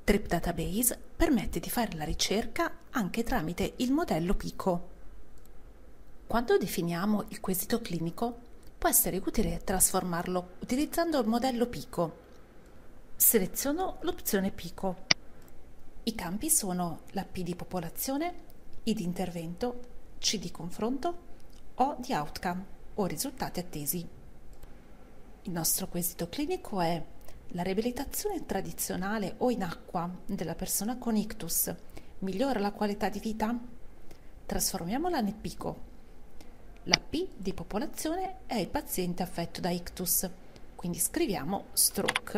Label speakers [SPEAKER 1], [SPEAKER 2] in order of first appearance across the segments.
[SPEAKER 1] Trip Database permette di fare la ricerca anche tramite il modello Pico. Quando definiamo il quesito clinico, può essere utile trasformarlo utilizzando il modello Pico. Seleziono l'opzione Pico. I campi sono la P di popolazione, I di intervento, C di confronto, O di outcome o risultati attesi. Il nostro quesito clinico è: la riabilitazione tradizionale o in acqua della persona con ictus migliora la qualità di vita? Trasformiamola nel Pico. La P di popolazione è il paziente affetto da ictus, quindi scriviamo stroke.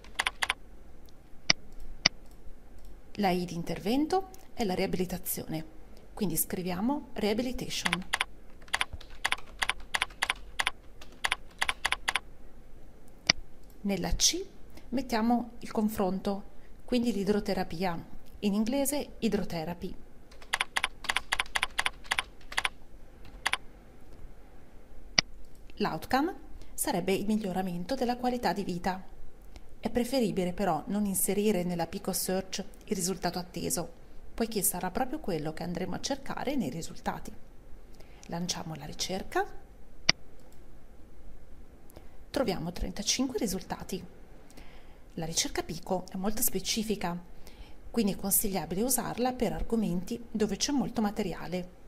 [SPEAKER 1] La I di intervento è la riabilitazione, quindi scriviamo rehabilitation. Nella C mettiamo il confronto, quindi l'idroterapia, in inglese hydrotherapy. L'outcome sarebbe il miglioramento della qualità di vita. È preferibile però non inserire nella Pico Search il risultato atteso, poiché sarà proprio quello che andremo a cercare nei risultati. Lanciamo la ricerca. Troviamo 35 risultati. La ricerca Pico è molto specifica, quindi è consigliabile usarla per argomenti dove c'è molto materiale.